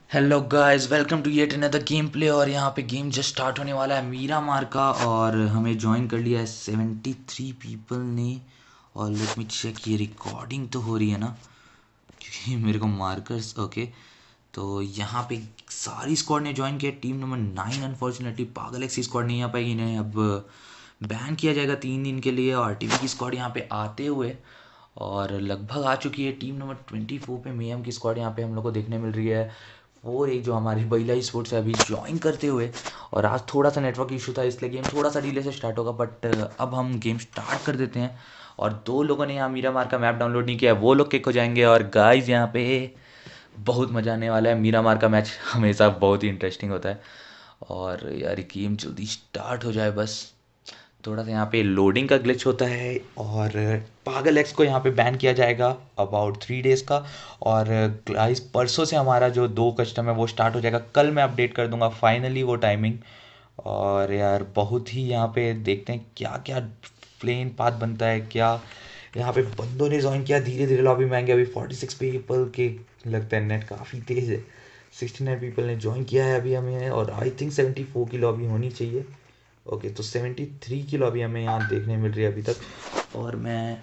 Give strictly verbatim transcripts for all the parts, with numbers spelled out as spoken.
Hello guys, welcome to yet another gameplay. और यहाँ पे गेम जस्ट स्टार्ट होने वाला है मीरा मार का। और हमें ज्वाइन कर लिया है सेवेंटी थ्री पीपल ने। और लेट मी चेक, ये रिकॉर्डिंग तो हो रही है ना, क्योंकि मेरे को मार्कर्स ओके। तो यहाँ पे सारी स्क्वाड ने ज्वाइन किया। टीम नंबर नाइन अनफॉर्चुनेटली पागल एक्सी स्क्वाड नहीं आ पाएगी, इन्हें अब बैन किया जाएगा तीन दिन के लिए। और टीवी की स्क्वाड यहाँ पे आते हुए और लगभग आ चुकी है। टीम नंबर ट्वेंटी फोर पे मेयम की स्क्वाड यहाँ पे हम लोग को देखने मिल रही है। वो एक जो हमारी महिला स्पोर्ट्स है अभी ज्वाइन करते हुए। और आज थोड़ा सा नेटवर्क इशू था, इसलिए गेम थोड़ा सा डिले से स्टार्ट होगा, बट अब हम गेम स्टार्ट कर देते हैं। और दो लोगों ने यहाँ मीरा मार का मैप डाउनलोड नहीं किया है, वो लोग किक हो जाएंगे। और गाइस यहाँ पे बहुत मज़ा आने वाला है। मीरा मार का मैच हमेशा बहुत ही इंटरेस्टिंग होता है। और यार गेम जल्दी स्टार्ट हो जाए बस। थोड़ा सा यहाँ पे लोडिंग का ग्लिच होता है। और पागल एक्स को यहाँ पे बैन किया जाएगा अबाउट थ्री डेज़ का। और गाइस परसों से हमारा जो दो कस्टम है वो स्टार्ट हो जाएगा। कल मैं अपडेट कर दूंगा फाइनली वो टाइमिंग। और यार बहुत ही यहाँ पे देखते हैं क्या क्या प्लेन पाथ बनता है। क्या यहाँ पे बंदों ने ज्वाइन किया, धीरे धीरे लॉबी में आएंगे। अभी फोर्टी सिक्स पीपल के लगता है, नेट काफ़ी तेज़ है। सिक्सटी नाइन पीपल ने ज्वाइन किया है अभी हमें, और आई थिंक सेवेंटी फोर की लॉबी होनी चाहिए। ओके, तो सेवेंटी थ्री की लॉबी हमें यहाँ देखने मिल रही है अभी तक। और मैं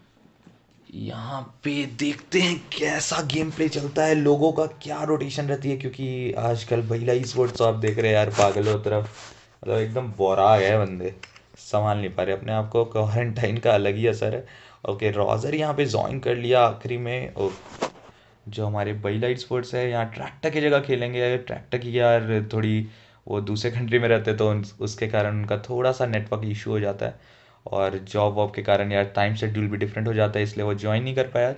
यहाँ पे देखते हैं कैसा गेम प्ले चलता है, लोगों का क्या रोटेशन रहती है, क्योंकि आजकल महिला ई स्पोर्ट्स तो आप देख रहे हैं यार, पागलों तरफ मतलब एकदम बोरा गए बंदे, संभाल नहीं पा रहे अपने आप को। क्वारंटाइन का अलग ही असर है। ओके, रॉजर यहाँ पे ज्वाइन कर लिया आखिरी में। ओ, जो हमारे महिला स्पोर्ट्स है यहाँ ट्रैक्टर की जगह खेलेंगे। ट्रैक्टर की यार थोड़ी, वो दूसरे कंट्री में रहते तो उन- उसके कारण उनका थोड़ा सा नेटवर्क इशू हो जाता है। और जॉब वॉब के कारण यार टाइम शेड्यूल भी डिफरेंट हो जाता है, इसलिए वो ज्वाइन नहीं कर पाया।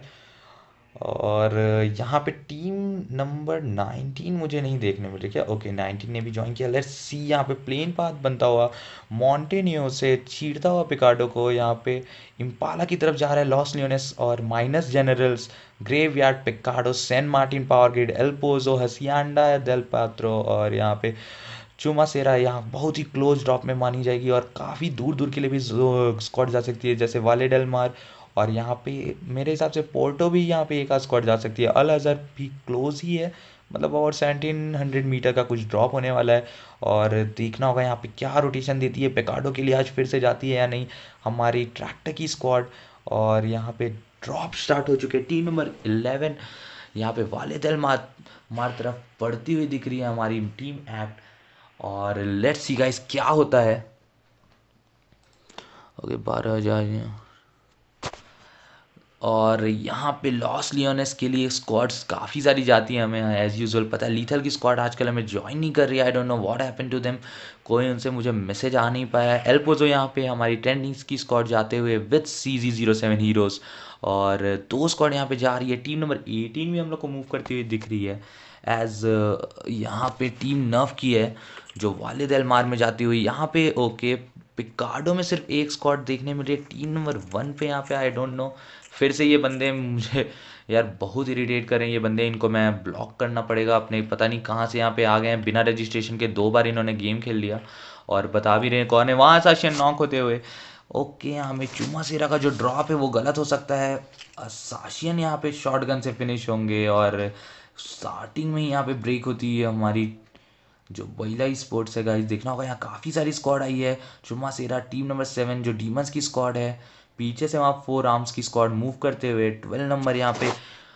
और यहाँ पे टीम नंबर नाइनटीन मुझे नहीं देखने मिल रही क्या। ओके, नाइनटीन ने भी ज्वाइन किया। लेट्स सी यहाँ पे प्लेन पाथ बनता हुआ मॉन्टेनियो से चीरता हुआ पिकाडो को यहाँ पे इम्पाला की तरफ जा रहा है लॉस लियोनेस और Minas Generales, graveyard, Pecado, San Martin, power grid, El Pozo, Hacienda del Patron. और यहाँ पे चुमा सेरा यहाँ बहुत ही क्लोज ड्रॉप में मानी जाएगी, और काफ़ी दूर दूर के लिए भी स्क्वाड जा सकती है, जैसे वाले डेल मार। और यहाँ पे मेरे हिसाब से पोर्टो भी यहाँ पे एक आध स्क्वाड जा सकती है। अल अजहर भी क्लोज ही है, मतलब और सेवनटीन हंड्रेड मीटर का कुछ ड्रॉप होने वाला है। और देखना होगा यहाँ पे क्या रोटेशन देती है, पेकाडो के लिए आज फिर से जाती है या नहीं हमारी ट्रैक्टर की स्क्वाड। और यहाँ पे ड्रॉप स्टार्ट हो चुके हैं। टीम नंबर इलेवन यहाँ पे वाले दल मार मार तरफ बढ़ती हुई दिख रही है हमारी टीम एक्ट। और लेट्स सी गाइस क्या होता है। ओके, बारह हजार। और यहाँ पे लॉस लियोनेस के लिए स्क्वाड्स काफ़ी सारी जाती हैं, हमें एज़ यूजुअल पता है। लीथल की स्क्वाड आजकल हमें ज्वाइन नहीं कर रही है, I don't know what happen to them. कोई उनसे मुझे मैसेज आ नहीं पाया है। एल्पोजो यहाँ पे हमारी ट्रेंडिंग्स की स्क्वाड जाते हुए with C G zero seven heroes. और दो स्क्वाड यहाँ पे जा रही है। टीम नंबर एटीन भी हम लोग को मूव करती हुई दिख रही है। एज यहाँ पे टीम नर्व की है जो वालिद एल मार में जाती हुई यहाँ पे। ओके, पिकाडो में सिर्फ एक स्क्वाड देखने मिल रही है। टीम नंबर वन पे यहाँ पे आई डोंट नो, फिर से ये बंदे मुझे यार बहुत इरिटेट कर रहे हैं ये बंदे। इनको मैं ब्लॉक करना पड़ेगा अपने, पता नहीं कहाँ से यहाँ पे आ गए हैं बिना रजिस्ट्रेशन के। दो बार इन्होंने गेम खेल लिया और बता भी रहे हैं कौन है। वहाँ साशियन नॉक होते हुए। ओके, यहाँ में चुमा सेरा का जो ड्रॉप है वो गलत हो सकता है। साशियन यहाँ पे शॉर्ट गन से फिनिश होंगे। और स्टार्टिंग में ही यहाँ पे ब्रेक होती है हमारी जो महिला स्पोर्ट्स है। गाइस देखना होगा यहाँ काफ़ी सारी स्क्वाड आई है। चुमा सेरा टीम नंबर सेवन जो डीमंस की स्क्वाड है, पीछे से वहाँ फोर आर्म्स की स्क्वाड मूव करते हुए। ट्वेल्व नंबर यहाँ पे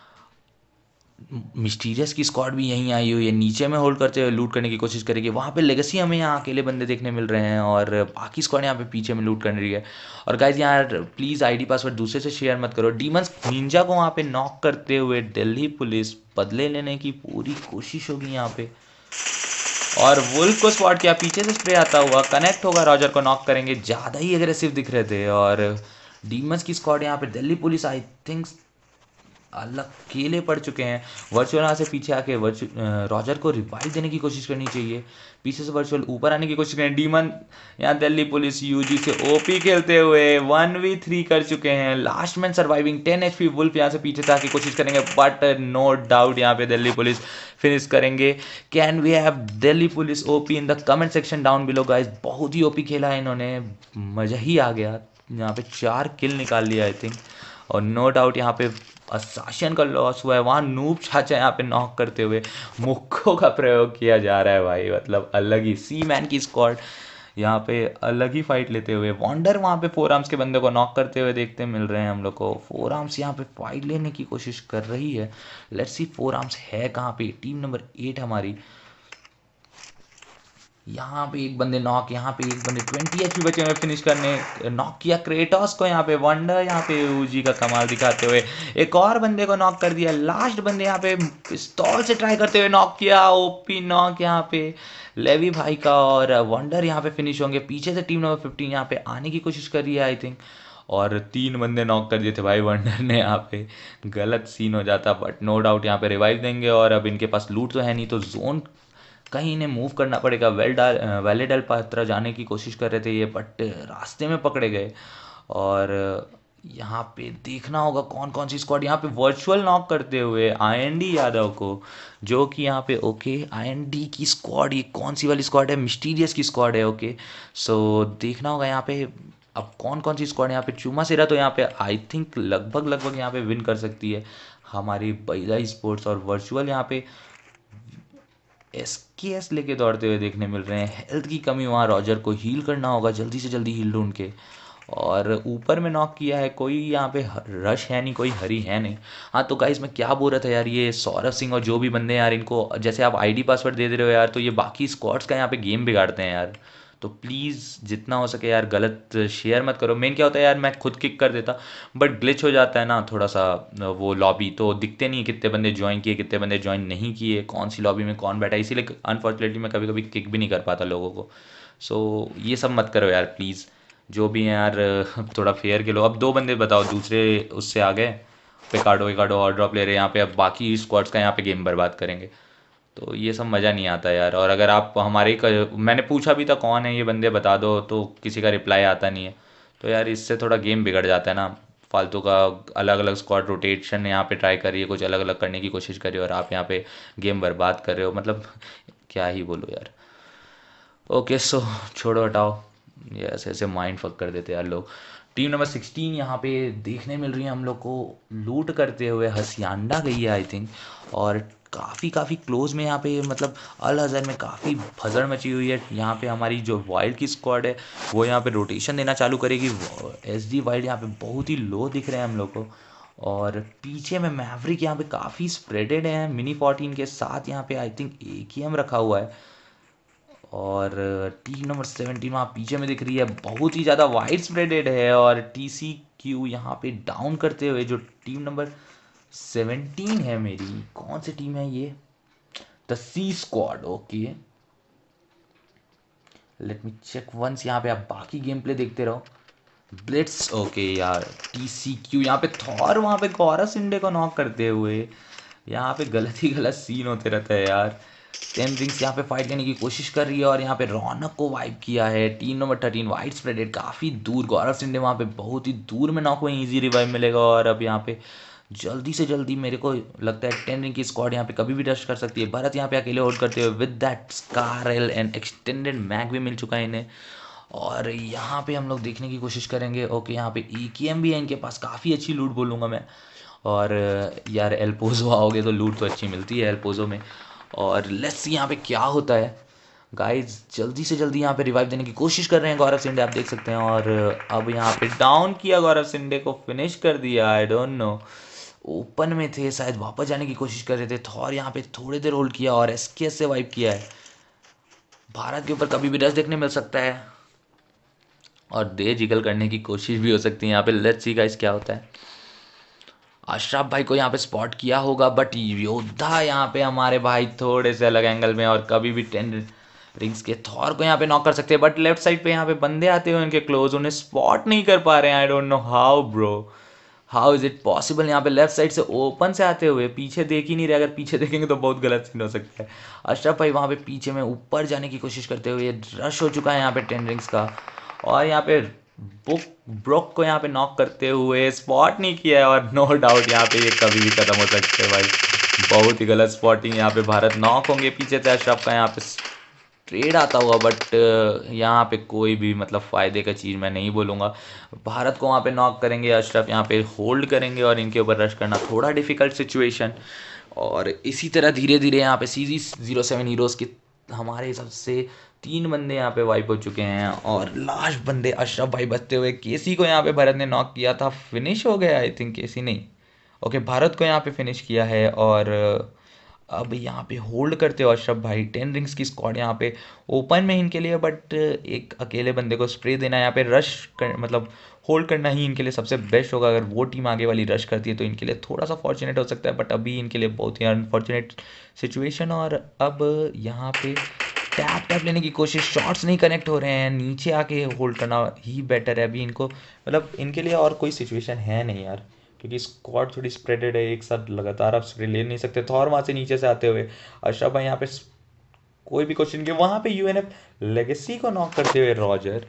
मिस्टीरियस की स्क्वाड भी यहीं आई हुई है, नीचे में होल्ड करते हुए लूट करने की कोशिश करेगी। वहाँ पे लेगेसी हमें यहाँ अकेले बंदे देखने मिल रहे हैं, और बाकी स्क्वाड यहाँ पे पीछे में लूट कर रही है। और गाइज यहाँ प्लीज़ आईडी पासवर्ड दूसरे से शेयर मत करो। डीमंस निंजा को वहाँ पे नॉक करते हुए दिल्ली पुलिस बदले लेने की पूरी कोशिश होगी यहाँ पे। और वुल्फ को स्पॉट किया, पीछे से स्प्रे आता हुआ कनेक्ट होगा, रॉजर को नॉक करेंगे। ज़्यादा ही एग्रेसिव दिख रहे थे। और डीमंस की स्क्वाड यहाँ पे दिल्ली पुलिस आई थिंक अलग केले पड़ चुके हैं। वर्चुअल यहाँ से पीछे आके वर्चु रॉजर को रिवाइव देने की कोशिश करनी चाहिए। पीछे से वर्चुअल ऊपर आने की कोशिश करें। डीमन यहाँ दिल्ली पुलिस यूजी से ओपी खेलते हुए वन वी थ्री कर चुके हैं। Last man surviving ten H wolf वुल्फ यहाँ से पीछे से आके कोशिश करेंगे, बट नो डाउट यहाँ पे दिल्ली पुलिस फिनिश करेंगे। Can we have Delhi police OP in the comment section down below guys. बहुत ही ओपी खेला है इन्होंने, मज़ा ही आ गया। यहाँ पे चार किल निकाल लिया आई थिंक। और नो डाउट यहाँ पे असाशन का लॉस हुआ है। वहाँ नूब चाचा यहाँ पे नॉक करते हुए मुक्को का प्रयोग किया जा रहा है भाई, मतलब अलग ही सी मैन की स्क्वाड यहाँ पे अलग ही फाइट लेते हुए। वॉन्डर वहाँ पे फोर आर्म्स के बंदे को नॉक करते हुए देखते मिल रहे हैं हम लोग को। फोर आर्म्स यहाँ पे फाइट लेने की कोशिश कर रही है। लेट्स सी फोर आर्म्स है कहाँ पे। टीम नंबर एट हमारी, यहाँ पे एक बंदे नॉक, यहाँ पे एक बंदे ट्वेंटी एच पी बचे हुए फिनिश करने, नॉक किया क्रेटोस को यहाँ पे। वंडर यहाँ पे यूजी का कमाल दिखाते हुए एक और बंदे को नॉक कर दिया। लास्ट बंदे यहाँ पे पिस्तौल से ट्राई करते हुए नॉक किया, ओपी नॉक यहाँ पे लेवी भाई का। और वंडर यहाँ पे फिनिश होंगे। पीछे से टीम नंबर फिफ्टीन यहाँ पे आने की कोशिश कर रही है आई थिंक, और तीन बंदे नॉक कर दिए थे भाई वंडर ने। यहाँ पे गलत सीन हो जाता, बट नो डाउट यहाँ पे रिवाइव देंगे। और अब इनके पास लूट तो है नहीं, तो जोन कहीं इन्हें मूव करना पड़ेगा। वेल डाल वैले डल पात्रा जाने की कोशिश कर रहे थे ये, बट रास्ते में पकड़े गए। और यहाँ पे देखना होगा कौन कौन सी स्क्वाड यहाँ पे वर्चुअल नॉक करते हुए आईएनडी यादव को, जो कि यहाँ पे ओके आईएनडी की स्क्वाड, ये कौन सी वाली स्क्वाड है, मिस्टीरियस की स्क्वाड है। ओके सो देखना होगा यहाँ पे अब कौन कौन सी स्क्वाड यहाँ पे। चुमा सिरा तो यहाँ पे आई थिंक लगभग लगभग यहाँ पे विन कर सकती है हमारी बैदा स्पोर्ट्स। और वर्चुअल यहाँ पे एस के एस लेके दौड़ते हुए देखने मिल रहे हैं। हेल्थ की कमी, वहाँ रॉजर को हील करना होगा, जल्दी से जल्दी हील ढूंढ के। और ऊपर में नॉक किया है, कोई यहाँ पे रश है नहीं, कोई हरी है नहीं। हाँ तो गाइस मैं क्या बोल रहा था यार, ये सौरभ सिंह और जो भी बंदे हैं यार, इनको जैसे आप आईडी पासवर्ड दे दे रहे हो यार, तो ये बाकी स्क्वाड्स का यहाँ पे गेम बिगाड़ते हैं यार। तो प्लीज़ जितना हो सके यार गलत शेयर मत करो। मेन क्या होता है यार, मैं खुद किक कर देता बट ग्लिच हो जाता है ना थोड़ा सा वो लॉबी, तो दिखते नहीं कितने बंदे ज्वाइन किए कितने बंदे ज्वाइन नहीं किए, कौन सी लॉबी में कौन बैठा है, इसीलिए अनफॉर्चुनेटली मैं कभी कभी किक भी नहीं कर पाता लोगों को। सो ये सब मत करो यार प्लीज़, जो भी हैं यार थोड़ा फेयर खेलो। अब दो बंदे बताओ दूसरे उससे आ गए, पिकाडो विकाडो और ड्रॉप ले रहे हैं यहाँ पे, अब बाकी स्क्वाड्स का यहाँ पे गेम बर्बाद करेंगे, तो ये सब मज़ा नहीं आता यार। और अगर आप हमारे क- मैंने पूछा भी था कौन है ये बंदे बता दो, तो किसी का रिप्लाई आता नहीं है। तो यार इससे थोड़ा गेम बिगड़ जाता है ना फालतू का। अलग अलग स्क्वाड रोटेशन यहाँ पे ट्राई करिए, कुछ अलग अलग करने की कोशिश करिए, और आप यहाँ पे गेम बर्बाद कर रहे हो, मतलब क्या ही बोलो यार। ओके सो छोड़ो हटाओ, ये ऐसे ऐसे माइंड फक कर देते यार लोग। टीम नंबर सिक्सटीन यहाँ पे देखने मिल रही है हम लोग को लूट करते हुए, हसियांडा गई है आई थिंक। और काफ़ी काफ़ी क्लोज में यहाँ पे, मतलब अल हज़र में काफ़ी भसड़ मची हुई है। यहाँ पे हमारी जो वाइल्ड की स्क्वाड है वो यहाँ पे रोटेशन देना चालू करेगी। एस डी वाइल्ड यहाँ पे बहुत ही लो दिख रहे हैं हम लोग को। और पीछे में मैवरिक यहाँ पे काफ़ी स्प्रेडेड है मिनी फोर्टीन के साथ। यहाँ पे आई थिंक ए के एम रखा हुआ है। और टीम नंबर सेवेंटीन वहाँ पीछे में दिख रही है, बहुत ही ज़्यादा वाइड स्प्रेडेड है। और टी सी क्यू यहाँ पे डाउन करते हुए जो टीम नंबर सेवेंटीन है मेरी, कौन सी टीम है ये, the C squad. Okay let me check once, यहाँ पे आप बाकी गेम प्ले देखते रहो। ब्लिट्स ओके यार, टी सी क्यू यहाँ पे थॉर वहाँ पे गौरव इंडे को नॉक करते हुए, यहाँ पे गलत ही गलत सीन होते रहता है यार। टेन रिंग्स यहाँ पे फाइट करने की कोशिश कर रही है, और यहाँ पे रौनक को वाइप किया है। Team number thirteen wide spreaded काफ़ी दूर, गौरव सिंधे वहाँ पे बहुत ही दूर में नॉक हुए, इजी रिवाइव मिलेगा। और अब यहाँ पे जल्दी से जल्दी मेरे को लगता है टेन रिंग की स्क्वाड यहाँ पे कभी भी रश कर सकती है। भरत यहाँ पे अकेले होल्ड करते हुए with that scar L and extended mag भी मिल चुका है इन्हें। और यहाँ पे हम लोग देखने की कोशिश करेंगे। ओके यहाँ पे ई के एम भी है इनके पास, काफ़ी अच्छी लूट बोलूँगा मैं। और यार एल्पोजो आओगे तो लूट तो अच्छी मिलती है एल्पोजो में। और लेट्स सी यहाँ पे क्या होता है गाइज। जल्दी से जल्दी यहाँ पे रिवाइव देने की कोशिश कर रहे हैं गौरव सिंडे, आप देख सकते हैं। और अब यहाँ पे डाउन किया गौरव सिंडे को, फिनिश कर दिया। आई डोंट नो, ओपन में थे शायद, वापस जाने की कोशिश कर रहे थे। थॉर यहाँ पे थोड़ी देर होल्ड किया और एस के एस से वाइप किया है। भारत के ऊपर कभी भी रश देखने मिल सकता है, और दे जिगल करने की कोशिश भी हो सकती है यहाँ पे। लेट्स सी गाइस क्या होता है। अशरफ भाई को यहाँ पे स्पॉट किया होगा, बट योद्धा यहाँ पे हमारे भाई थोड़े से अलग एंगल में, और कभी भी टेन रिंग्स के थॉर को यहाँ पे नॉक कर सकते हैं। बट लेफ्ट साइड पे यहाँ पे बंदे आते हुए उनके क्लोज, उन्हें स्पॉट नहीं कर पा रहे हैं। I don't know how bro, how is it possible. यहाँ पे लेफ्ट साइड से ओपन से आते हुए पीछे देख ही नहीं रहे, अगर पीछे देखेंगे तो बहुत गलत सीन हो सकता है। अशरफ भाई वहाँ पे पीछे में ऊपर जाने की कोशिश करते हुए, रश हो चुका है यहाँ पे टेन रिंग्स का। और यहाँ पे बुक ब्रोक को यहाँ पे नॉक करते हुए स्पॉट नहीं किया है, और नो डाउट यहाँ पे ये कभी भी खत्म हो सकते हैं भाई। बहुत ही गलत स्पॉटिंग, यहाँ पे भारत नॉक होंगे पीछे से। अशरफ का यहाँ पे ट्रेड आता होगा, बट यहाँ पे कोई भी मतलब फ़ायदे का चीज़ मैं नहीं बोलूँगा। भारत को वहाँ पे नॉक करेंगे, अशरफ यहाँ पे होल्ड करेंगे और इनके ऊपर रश करना थोड़ा डिफ़िकल्ट सिचुएशन। और इसी तरह धीरे धीरे यहाँ पे C G zero seven heroes के हमारे हिसाब से तीन बंदे यहाँ पे वाइप हो चुके हैं और लास्ट बंदे अशरफ भाई बचते हुए। केसी को यहाँ पे भारत ने नॉक किया था, फिनिश हो गया आई थिंक, केसी नहीं, ओके भारत को यहाँ पे फिनिश किया है। और अब यहाँ पे होल्ड करते हो अशरफ भाई, टेन रिंग्स की स्क्वाड यहाँ पे ओपन में इनके लिए, बट एक अकेले बंदे को स्प्रे देना, यहाँ पे रश कर, मतलब होल्ड करना ही इनके लिए सबसे बेस्ट होगा। अगर वो टीम आगे वाली रश करती है तो इनके लिए थोड़ा सा फॉर्चुनेट हो सकता है, बट अभी इनके लिए बहुत ही अनफॉर्चुनेट सिचुएशन। और अब यहाँ पे टैप टैप लेने की कोशिश, शॉट्स नहीं कनेक्ट हो रहे हैं, नीचे आके होल्ड करना ही बेटर है अभी इनको, मतलब इनके लिए और कोई सिचुएशन है नहीं यार, क्योंकि स्क्वाड थोड़ी स्प्रेडेड है, एक साथ लगातार आप स्प्रे ले नहीं सकते। थॉर वहाँ से नीचे से आते हुए अशरफ भाई यहाँ पे कोई भी क्वेश्चन के वहाँ पे यूएनएफ लेगेसी को नॉक करते हुए रॉजर,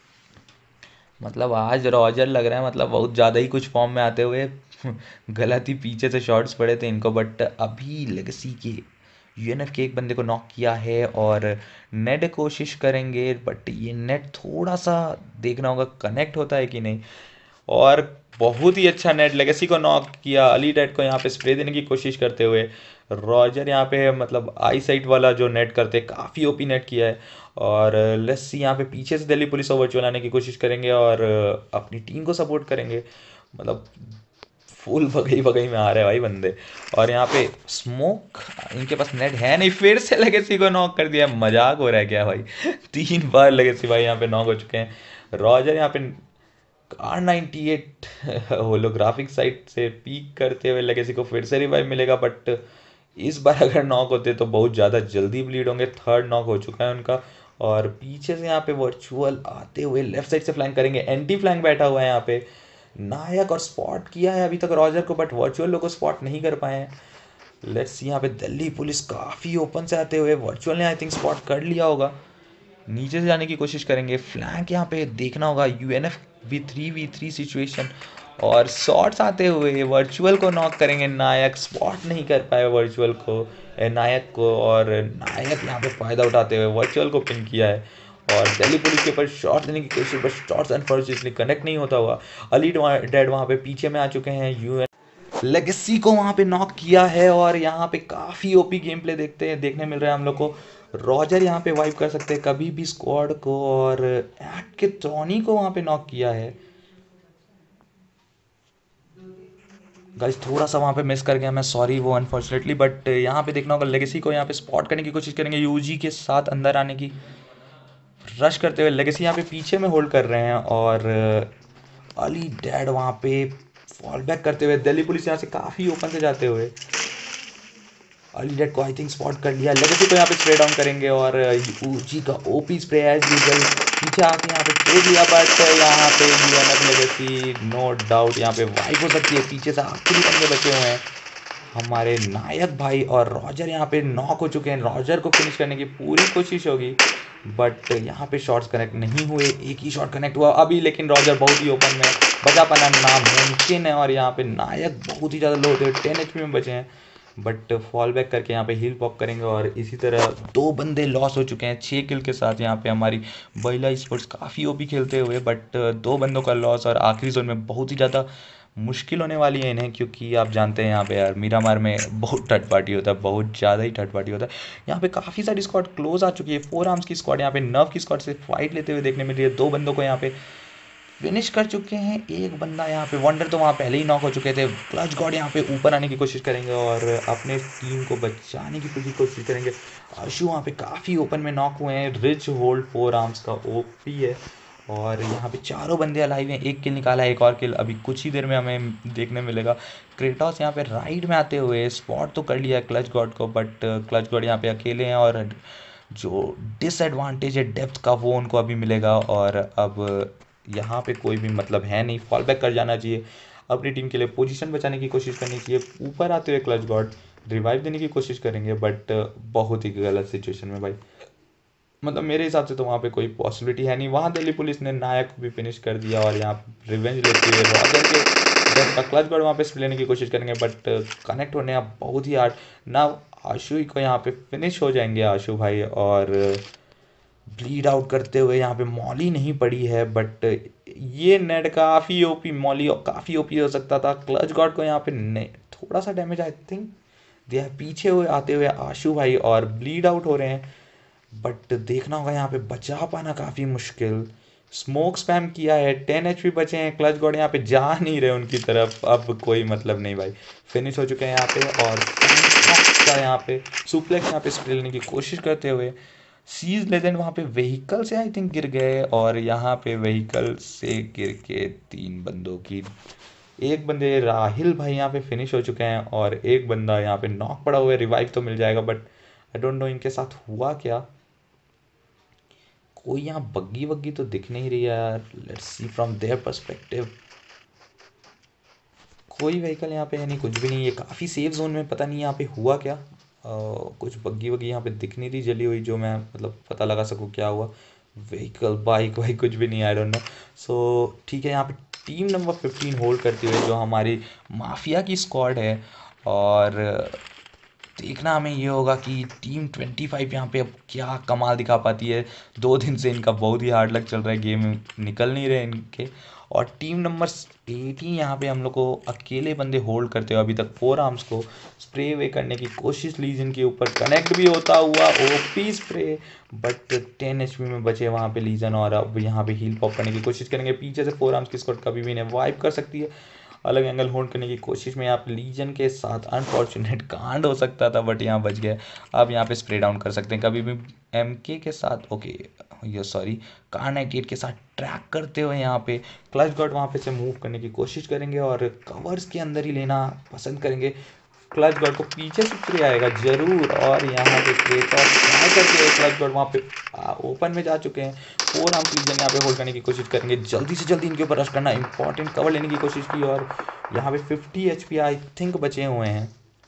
मतलब आज रॉजर लग रहा है मतलब बहुत ज़्यादा ही कुछ फॉर्म में आते हुए। गलत ही पीछे से शॉट्स पड़े थे इनको, बट अभी लेगेसी के यूएनएफ के एक बंदे को नॉक किया है और नेट कोशिश करेंगे, बट ये नेट थोड़ा सा देखना होगा कनेक्ट होता है कि नहीं। और बहुत ही अच्छा नेट, लेगेसी को नॉक किया, अली डेड को यहाँ पे स्प्रे देने की कोशिश करते हुए रॉजर यहाँ पे मतलब आई साइट वाला जो नेट करते काफ़ी ओपी नेट किया है। और लेट्स सी यहाँ पे पीछे से दिल्ली पुलिस ओवर आने की कोशिश करेंगे और अपनी टीम को सपोर्ट करेंगे, मतलब फुल भगई भगई में आ रहे हैं भाई बंदे। और यहाँ पे स्मोक, इनके पास नेट है नहीं, फिर से लेगेसी को नॉक कर दिया, मजाक हो रहा है क्या भाई। तीन बार लेगेसी भाई यहाँ पे नॉक हो चुके हैं। रॉजर यहाँ पे R ninety eight holographic sight से पीक करते हुए लेगेसी को फिर से रिवाइव मिलेगा, बट इस बार अगर नॉक होते तो बहुत ज़्यादा जल्दी ब्लीड होंगे। थर्ड नॉक हो चुका है उनका। और पीछे से यहाँ पे वर्चुअल आते हुए लेफ्ट साइड से फ्लैंक करेंगे, एंटी फ्लैंक बैठा हुआ है यहाँ पे नायक, और स्पॉट किया है अभी तक रॉजर को, बट वर्चुअल लोग को स्पॉट नहीं कर पाए हैं। लेट्स यहाँ पे दिल्ली पुलिस काफ़ी ओपन से आते हुए, वर्चुअल ने आई थिंक स्पॉट कर लिया होगा, नीचे से जाने की कोशिश करेंगे। फ्लैंक यहाँ पे देखना होगा, यूएनएफ भी थ्री वी थ्री सिचुएशन और शॉट्स आते हुए वर्चुअल को नॉक करेंगे। नायक स्पॉट नहीं कर पाए वर्चुअल को, नायक को, और नायक यहाँ पे फ़ायदा उठाते हुए वर्चुअल को पिन किया है। और दिल्ली पुलिस के ऊपर शॉट देने की कोशिश, बट शॉट्स अनफॉर्चुनेटली कनेक्ट नहीं होता हुआ। अली डेड वहाँ पे पीछे में आ चुके हैं, यूएन लेगेसी को वहाँ पे नॉक किया है। और यहाँ पे काफ़ी ओपी गेम प्ले देखते हैं देखने मिल रहा है हम लोग को। रॉजर यहाँ पे वाइप कर सकते हैं कभी भी स्क्वाड को, और एक्ट के ट्रॉनी को वहाँ पे नॉक किया है। गाइस थोड़ा सा वहाँ पे मिस कर गया मैं, सॉरी वो अनफॉर्चुनेटली, बट यहाँ पे देखना होगा लेगेसी को यहाँ पे स्पॉट करने की कोशिश करेंगे, यूजी के साथ अंदर आने की रश करते हुए। लेगेसी यहाँ पे पीछे में होल्ड कर रहे हैं और अली डैड वहाँ पे फॉल बैक करते हुए, दिल्ली पुलिस यहाँ से काफ़ी ओपन से जाते हुए अली डेड को आई थिंक स्पॉट कर लिया। लेगेसी को यहाँ पे स्प्रे डाउन करेंगे और यूजी का ओपी स्प्रे एज यूजुअल पीछे आके यहाँ पे स्प्रे दिया, बट यहाँ पे यूएनएफ लेगेसी नो डाउट यहाँ पे वाइप हो सकती है। पीछे से आखिरी बंदे बचे हुए हैं हमारे नायक भाई, और रॉजर यहाँ पे नॉक हो चुके हैं। रॉजर को फिनिश करने की पूरी कोशिश होगी, बट यहाँ पे शॉट्स कनेक्ट नहीं हुए, एक ही शॉट कनेक्ट हुआ अभी, लेकिन रॉजर बहुत ही ओपन में, बचा पाना नामुमकिन है। और यहाँ पे नायक बहुत ही ज़्यादा लो होते हुए टेन एच पी में बचे हैं, बट फॉल बैक करके यहाँ पे हील पॉप करेंगे। और इसी तरह दो बंदे लॉस हो चुके हैं छः किल के साथ। यहाँ पे हमारी महिला स्पोर्ट्स काफ़ी ओपी खेलते हुए, बट दो बंदों का लॉस, और आखिरी जोन में बहुत ही ज़्यादा मुश्किल होने वाली है इन्हें, क्योंकि आप जानते हैं यहाँ पे यार मीरामार में बहुत थर्ड पार्टी होता है, बहुत ज़्यादा ही थर्ड पार्टी होता है। यहाँ पे काफ़ी सारी स्क्वाड क्लोज आ चुकी है, फोर आर्म्स की स्क्वाड यहाँ पे नर्व की स्क्वाड से फाइट लेते हुए देखने मिल रही है। दो बंदों को यहाँ पे फिनिश कर चुके हैं, एक बंदा यहाँ पे वंडर तो वहाँ पहले ही नॉक हो चुके थे। क्लच गॉड यहाँ पे ऊपर आने की कोशिश करेंगे और अपने टीम को बचाने की पूरी कोशिश करेंगे। आशु वहाँ पे काफ़ी ओपन में नॉक हुए हैं, रिच होल्ड फोर आर्म्स का ओपी है, और यहाँ पे चारों बंदे अलाइव हैं, एक किल निकाला है, एक और किल अभी कुछ ही देर में हमें देखने मिलेगा। क्रेटॉस यहाँ पे राइड में आते हुए स्पॉट तो कर लिया है क्लच गॉड को, बट क्लच गॉड यहाँ पे अकेले हैं, और जो डिसएडवांटेज है डेप्थ का वो उनको अभी मिलेगा। और अब यहाँ पे कोई भी मतलब है नहीं, फॉल बैक कर जाना चाहिए, अपनी टीम के लिए पोजीशन बचाने की कोशिश करनी चाहिए। ऊपर आते हुए क्लच गॉड रिवाइव देने की कोशिश करेंगे, बट बहुत ही गलत सिचुएशन में भाई, मतलब मेरे हिसाब से तो वहाँ पे कोई पॉसिबिलिटी है नहीं। वहाँ दिल्ली पुलिस ने नायक को भी फिनिश कर दिया, और यहाँ रिवेंज लेते हुए रॉजर के डेथ का क्लच गॉड वहाँ पे लेने की कोशिश करेंगे, बट कनेक्ट होने बहुत ही हार्ड ना। आशु को यहाँ पे फिनिश हो जाएंगे आशु भाई, और ब्लीड आउट करते हुए। यहाँ पे मॉली नहीं पड़ी है, बट ये नेड काफ़ी ओपी मॉली काफ़ी ओपी हो सकता था। क्लच गॉड को यहाँ पे ने, थोड़ा सा डैमेज आई थिंक दिया है। पीछे हुए आते हुए आशु भाई और ब्लीड आउट हो रहे हैं, बट देखना होगा यहाँ पे बचा पाना काफ़ी मुश्किल। स्मोक स्पैम किया है, टेन एच पी बचे हैं। क्लच गॉड यहाँ पे जा नहीं रहे उनकी तरफ, अब कोई मतलब नहीं भाई, फिनिश हो चुके हैं यहाँ पे। और का यहाँ पे सुप्लेक्स यहाँ पे स्प्रे लेने की कोशिश करते हुए सीज लेजेंड वहाँ पे व्हीकल से आई थिंक गिर गए, और यहाँ पे व्हीकल से गिर के तीन बंदों की, एक बंदे राहिल भाई यहाँ पे फिनिश हो चुके हैं, और एक बंदा यहाँ पे नॉक पड़ा हुआ है। रिवाइव तो मिल जाएगा, बट आई डोंट नो इनके साथ हुआ क्या। कोई यहाँ बग्गी वग्गी तो दिख नहीं रही है यार, let's see from their perspective. कोई व्हीकल यहाँ पे है नहीं, कुछ भी नहीं। ये काफ़ी सेफ जोन में, पता नहीं यहाँ पे हुआ क्या। uh, कुछ बग्गी वग्गी यहाँ पे दिख नहीं रही जली हुई, जो मैं मतलब पता लगा सकूँ क्या हुआ। व्हीकल बाइक वाइक कुछ भी नहीं, आई डोंट नो। सो ठीक है, यहाँ पे टीम नंबर फिफ्टीन होल्ड करती हुई जो हमारी माफिया की स्क्वाड है, और देखना हमें ये होगा कि टीम ट्वेंटी फाइव यहाँ पे अब क्या कमाल दिखा पाती है। दो दिन से इनका बहुत ही हार्ड लक चल रहा है, गेम निकल नहीं रहे इनके। और टीम नंबर एटीन यहाँ पे हम लोग को अकेले बंदे होल्ड करते हो अभी तक। फोर आर्म्स को स्प्रे वे करने की कोशिश लीजन के ऊपर, कनेक्ट भी होता हुआ OP spray, but ten H P में बचे वहाँ पे लीजन। और अब यहाँ पे हील पॉप करने की कोशिश करेंगे, पीछे से फोर आर्म्स की स्क्वाड कभी भी इन्हें वाइप कर सकती है। अलग एंगल होल्ड करने की कोशिश में यहाँ पे लीजन के साथ अनफॉर्चुनेट कांड हो सकता था, बट यहाँ बच गया। अब यहाँ पे स्प्रे डाउन कर सकते हैं कभी भी एम के के साथ, ओके ये सॉरी कार नाइट एट के साथ ट्रैक करते हुए यहाँ पे क्लच गॉड वहाँ पे से मूव करने की कोशिश करेंगे, और कवर्स के अंदर ही लेना पसंद करेंगे। क्लच गॉड को पीछे से स्प्रे आएगा जरूर, और यहाँ पे क्रेटॉस ट्राई करते हुए क्लच गॉड वहाँ पे ओपन में जा चुके हैं। फोर आर्म्स लीजन यहाँ पे होल्ड करने की कोशिश करेंगे, जल्दी से जल्दी इनके ऊपर रश करना, इंपॉर्टेंट कवर लेने की कोशिश की, और यहाँ पे fifty H P I think बचे हुए हैं।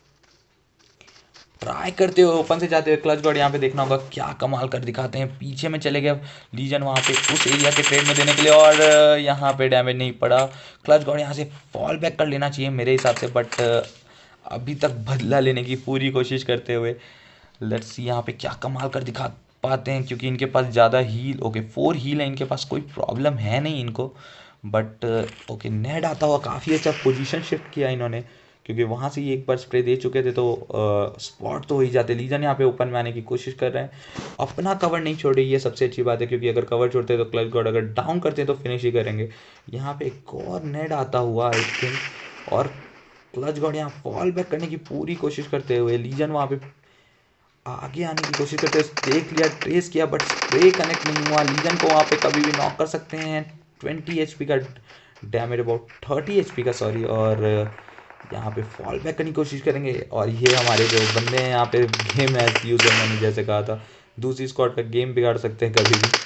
ट्राई करते हुए ओपन से जाते हुए क्लच गॉड यहाँ पे देखना होगा क्या कमाल कर दिखाते हैं। पीछे में चले गए लीजन वहाँ पे उस एरिया के ट्रेड में देने के लिए, और यहाँ पे डैमेज नहीं पड़ा। क्लच गॉड यहाँ से फॉल बैक कर लेना चाहिए मेरे हिसाब से, बट अभी तक बदला लेने की पूरी कोशिश करते हुए। लेट्स सी यहाँ पे क्या कमाल कर दिखा पाते हैं, क्योंकि इनके पास ज़्यादा हील, ओके फोर हील है इनके पास, कोई प्रॉब्लम है नहीं इनको। बट ओके नेड आता हुआ काफ़ी अच्छा पोजीशन शिफ्ट किया इन्होंने, क्योंकि वहाँ से ही एक बार स्प्रे दे चुके थे, तो स्पॉट तो हो ही जाते। लीजन यहाँ पे ओपन में आने की कोशिश कर रहे हैं, अपना कवर नहीं छोड़ रही, ये सबसे अच्छी बात है, क्योंकि अगर कवर छोड़ते हैं तो क्लच गॉड अगर डाउन करते हैं तो फिनिश ही करेंगे। यहाँ पे एक और नेड आता हुआ आई थिंक, और क्लच गॉड यहाँ फॉल बैक करने की पूरी कोशिश करते हुए लीजन वहाँ पे आगे आने की कोशिश करते हुए देख लिया, ट्रेस किया, बट स्प्रे कनेक्ट नहीं हुआ। लीजन को वहाँ पे कभी भी नॉक कर सकते हैं। ट्वेंटी एच पी का damage, about thirty H P का सॉरी, और यहाँ पे फॉल बैक करने की कोशिश करेंगे। और ये हमारे जो बंदे हैं यहाँ पे गेम एज यूजर, मैंने जैसे कहा था दूसरी स्क्वाड का गेम बिगाड़ सकते हैं कभी भी।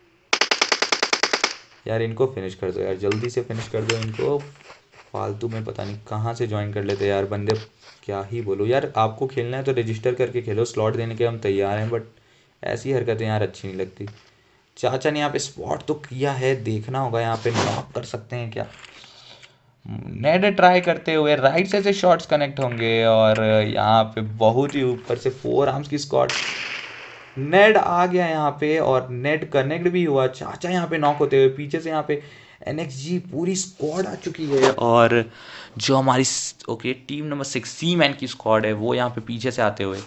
यार इनको फिनिश कर दो यार, जल्दी से फिनिश कर दो इनको। फालतू में पता नहीं कहाँ से ज्वाइन कर लेते यार बंदे, क्या ही बोलो यार। आपको खेलना है तो रजिस्टर करके खेलो, स्लॉट देने के हम तैयार हैं, बट ऐसी हरकतें यार अच्छी नहीं लगती। चाचा ने यहाँ पे स्पॉट तो किया है, देखना होगा यहाँ पे नॉक कर सकते हैं क्या। नेड ट्राई करते हुए राइट से से शॉट्स कनेक्ट होंगे, और यहाँ पे बहुत ही ऊपर से फोर आर्म्स की स्क्वाड। नेड आ गया यहाँ पे, और नेड कनेक्ट भी हुआ। चाचा यहाँ पे नॉक होते हुए, पीछे से यहाँ पे एनएक्सजी पूरी स्क्वाड आ चुकी है, और जो हमारी okay team number six C man की स्क्वाड है वो यहाँ पे पीछे से आते हुए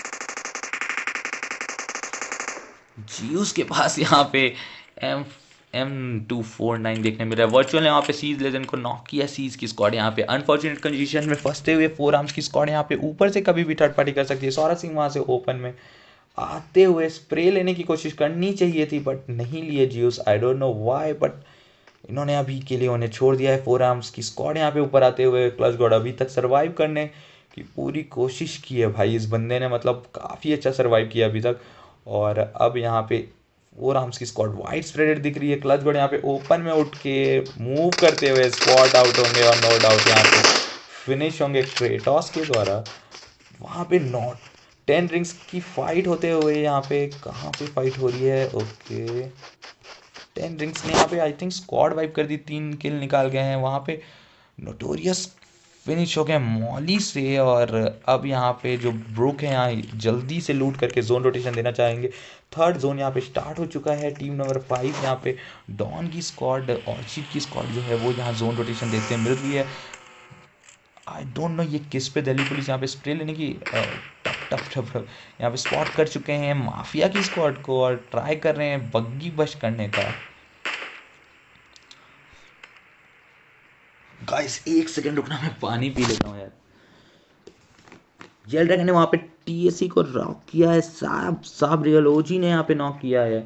जियूस के पास यहाँ पे M M two four nine देखने मिल रहा है। वर्चुअल यहाँ पे सीज लेजेंड को नॉक किया, सीज की स्क्वाड यहाँ पे अनफॉर्चुनेट कंडीशन में फंसते हुए फोर आर्म्स की स्क्वाड यहाँ पे ऊपर से कभी भी थर्ड पार्टी कर सकती है। सौरभ सिंह वहाँ से ओपन में आते हुए स्प्रे लेने की कोशिश करनी चाहिए थी, बट नहीं लिए Zeus, I don't know why, but इन्होंने अभी के लिए उन्हें छोड़ दिया है। फोर आर्म्स की स्क्वाड यहाँ पे ऊपर आते हुए क्लच गॉड अभी तक सर्वाइव करने की पूरी कोशिश की है भाई इस बंदे ने, मतलब काफ़ी अच्छा सर्वाइव किया अभी तक। और अब यहाँ पे फोर आर्म्स की स्क्वाड वाइड स्प्रेडेड दिख रही है। क्लच गॉड यहाँ पे ओपन में उठ के मूव करते हुए स्पॉट आउट होंगे, और नो डाउट यहाँ पे फिनिश होंगे क्रेटॉस के द्वारा। वहाँ पे नॉट टेन रिंग्स की फाइट होते हुए, यहाँ पे कहाँ पे फाइट हो रही है, ओके टेन रिंग्स ने यहाँ पे आई थिंक स्क्वाड वाइप कर दी, तीन किल निकाल गए हैं। वहाँ पे नोटोरियस फिनिश हो गया मॉली से। और अब यहाँ पे जो ब्रुक है यहाँ जल्दी से लूट करके जोन रोटेशन देना चाहेंगे। थर्ड जोन यहाँ पे स्टार्ट हो चुका है। टीम नंबर फाइव यहाँ पे डॉन की स्क्वाड, ऑर्चिड की स्क्वाड जो है वो यहाँ जोन रोटेशन देते मिल रही है। आई डोंट नो ये किस पे दिल्ली पुलिस यहाँ पे स्प्रे लेने की टप टप टप यहाँ पे स्पॉट कर चुके हैं माफिया की स्क्वाड को और ट्राई कर रहे हैं बग्गी बश करने का। गाइस एक सेकंड रुकना, मैं पानी पी लेता हूँ यार। जेल ड्रैगन ने वहाँ पे टीएससी को नॉक किया है। साहब साहब रियल ओजी ने यहाँ पे नॉक किया है।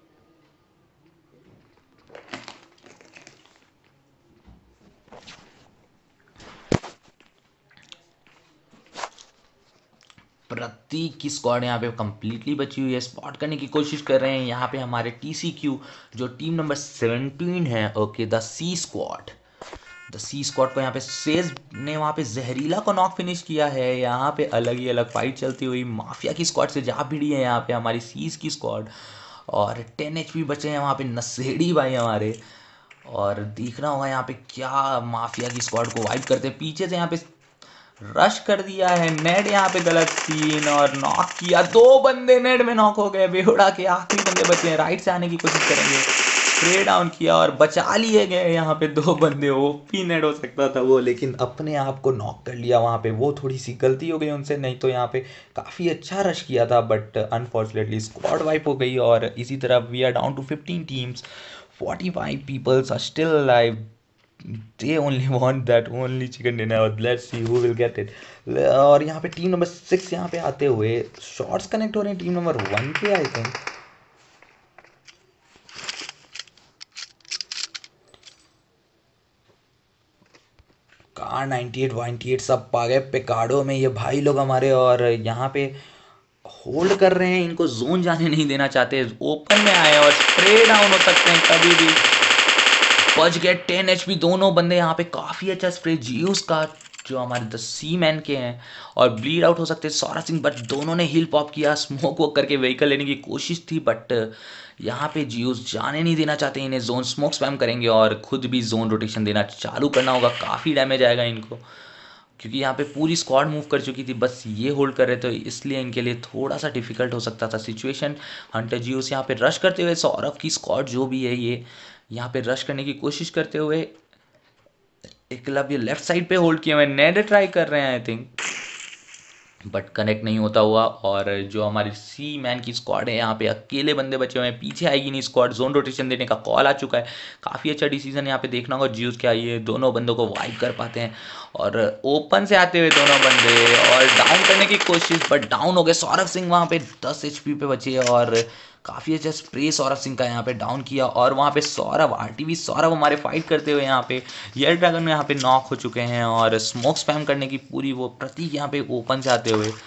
प्रतीक की स्क्वाड यहाँ पे कंप्लीटली बची हुई है, स्पॉट करने की कोशिश कर रहे हैं यहाँ पे हमारे टीसीक्यू जो टीम नंबर सेवनटीन है। Okay, the C squad, the C squad को यहाँ पे सेज ने वहाँ पे जहरीला को नॉक फिनिश किया है। यहाँ पे अलग ही अलग फाइट चलती हुई माफिया की स्क्वाड से जा भिड़ी है यहाँ पे हमारी सीज की स्क्वाड। और टेन एच पी बचे हैं वहाँ पे नशेड़ी भाई हमारे। और देखना होगा यहाँ पे क्या माफिया की स्क्वाड को वाइप करते हैं। पीछे से यहाँ पे रश कर दिया है नेड, यहाँ पे गलत सीन और नॉक किया। दो बंदे नेड में नॉक हो गए। बेहोड़ा के आखिरी बंदे बचे हैं, राइट से आने की कोशिश करेंगे। स्प्रे डाउन किया और बचा लिए गए यहाँ पे दो बंदे। ओपी नेड हो सकता था वो, लेकिन अपने आप को नॉक कर लिया वहाँ पे। वो थोड़ी सी गलती हो गई उनसे, नहीं तो यहाँ पे काफ़ी अच्छा रश किया था बट अनफॉर्चुनेटली स्क्वाड वाइप हो गई। और इसी तरह we are down to fifteen teams, forty five peoples are still alive. They only want that only chicken dinner. Let's see who will get it. और यहाँ पे टीम नंबर सिक्स यहाँ पे आते हुए शॉट्स कनेक्ट हो रहे हैं टीम नंबर वन पे I think. Kar ninety eight ninety eight सब पा गए पिकाडो में ये भाई लोग हमारे। और यहाँ पे होल्ड कर रहे हैं, इनको जोन जाने नहीं देना चाहते। ओपन में आए और स्प्रे डाउन हो सकते हैं कभी भी। बच गए टेन एच पी दोनों बंदे यहाँ पे। काफ़ी अच्छा स्प्रे जियूस का जो हमारे द सी मैन के हैं। और ब्लीड आउट हो सकते हैं सौरभ सिंह, बट दोनों ने हिल पॉप किया। स्मोक वॉक करके व्हीकल लेने की कोशिश थी बट यहाँ पे जियूस जाने नहीं देना चाहते इन्हें। जोन स्मोक स्पैम करेंगे और खुद भी जोन रोटेशन देना चालू करना होगा। काफ़ी डैमेज आएगा इनको क्योंकि यहाँ पे पूरी स्क्वाड मूव कर चुकी थी, बस ये होल्ड कर रहे थे, इसलिए इनके लिए थोड़ा सा डिफिकल्ट हो सकता था सिचुएशन। हंटर जियूस यहाँ पे रश करते हुए सौरभ की स्क्वाड जो भी है ये यहाँ पे रश करने की कोशिश करते हुए एकलव्य लेफ्ट साइड पे होल्ड किया हुए नेड ट्राई कर रहे हैं आई थिंक, बट कनेक्ट नहीं होता हुआ। और जो हमारी सी मैन की स्क्वाड है यहाँ पे अकेले बंदे बचे हुए हैं, पीछे आएगी नहीं स्क्वाड। जोन रोटेशन देने का कॉल आ चुका है। काफ़ी अच्छा डिसीजन यहाँ पे देखना होगा जियूस क्या ये दोनों बंदों को वाइप कर पाते हैं। और ओपन से आते हुए दोनों बंदे और डाउन करने की कोशिश बट डाउन हो गए। सौरभ सिंह वहाँ पे दस एच पी पे बचे और काफ़ी अच्छा स्प्रे सौरभ सिंह का यहाँ पे डाउन किया। और वहाँ पे सौरभ आरटीवी सौरभ हमारे फाइट करते हुए यहाँ पे येल ड्रैगन में यहाँ पे नॉक हो चुके हैं। और स्मोक स्पैम करने की पूरी वो प्रतीक यहाँ पे ओपन से आते हुए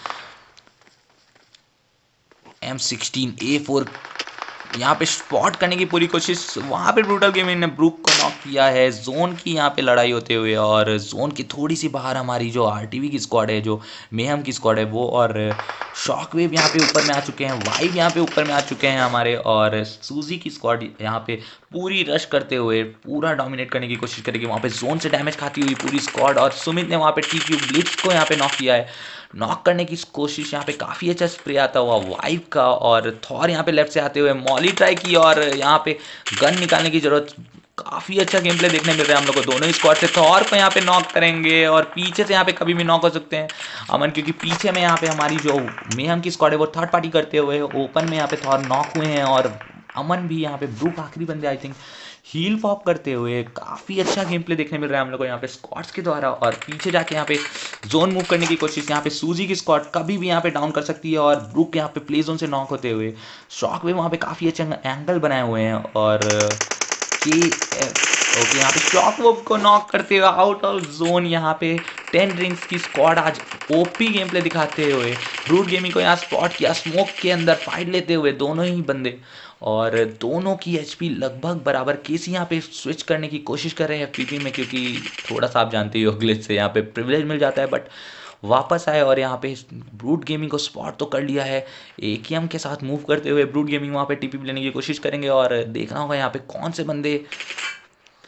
एम सिक्सटीन ए फोर यहाँ पे स्पॉट करने की पूरी कोशिश। वहाँ पे ब्रूटल गेमिंग ने ब्रूक को नॉक किया है। जोन की यहाँ पे लड़ाई होते हुए और जोन की थोड़ी सी बाहर हमारी जो आरटीवी की स्क्वाड है, जो मेहम की स्क्वाड है वो, और शॉकवेव यहाँ पे ऊपर में आ चुके हैं, वाइव यहाँ पे ऊपर में आ चुके हैं हमारे। और सूजी की स्क्वाड यहाँ पे पूरी रश करते हुए पूरा डोमिनेट करने की कोशिश करेगी। वहाँ पे जोन से डैमेज खाती हुई पूरी स्क्वाड। और सुमित ने वहाँ पे टी क्यू ब्लिट्स को यहाँ पे नॉक किया है। नॉक करने की कोशिश यहाँ पे काफ़ी अच्छा स्प्रे आता हुआ वाइव का। और थॉर यहाँ पे लेफ्ट से आते हुए मॉली ट्राई की और यहाँ पे गन निकालने की जरूरत। काफ़ी अच्छा गेम प्ले देखने मिल रहा है हम लोग को दोनों ही स्क्वाड से। थॉर को यहाँ पे नॉक करेंगे और पीछे से यहाँ पे कभी भी नॉक हो सकते हैं अमन, क्योंकि पीछे में यहाँ पे हमारी जो मेहम की स्क्वाड है वो थर्ड पार्टी करते हुए ओपन में यहाँ पे थॉर नॉक हुए हैं। और अमन भी यहाँ पे ब्रूक आखिरी बंदे आई थिंक हील पॉप करते हुए। काफ़ी अच्छा गेम प्ले देखने मिल रहा है हम लोग को यहाँ पे स्क्वाड्स के द्वारा। और पीछे जाके यहाँ पे जोन मूव करने की कोशिश। यहाँ पे सूजी की स्क्वाड कभी भी यहाँ पे डाउन कर सकती है और ब्रूक यहाँ पे प्ले जोन से नॉक होते हुए शॉक वे वहाँ पे काफ़ी अच्छे एंगल बनाए हुए हैं। और के ओके यहाँ पे शॉक वो को नॉक करते हुए आउट ऑफ जोन। यहाँ पे टेन ड्रिंक्स की स्क्वाड आज ओपी गेम प्ले दिखाते हुए ब्रूट गेमिंग को यहाँ स्पॉट किया स्मोक के अंदर फाइट लेते हुए दोनों ही बंदे। और दोनों की एचपी लगभग बराबर। केसी यहाँ पे स्विच करने की कोशिश कर रहे हैं पीपी में, क्योंकि थोड़ा सा आप जानते ही हो ग्लिच से यहाँ पे प्रिविलेज मिल जाता है, बट वापस आए और यहाँ पे ब्रूट गेमिंग को स्पॉट तो कर लिया है। एकेएम के साथ मूव करते हुए ब्रूट गेमिंग वहाँ पे टीपी लेने की कोशिश करेंगे। और देखना होगा यहाँ पे कौन से बंदे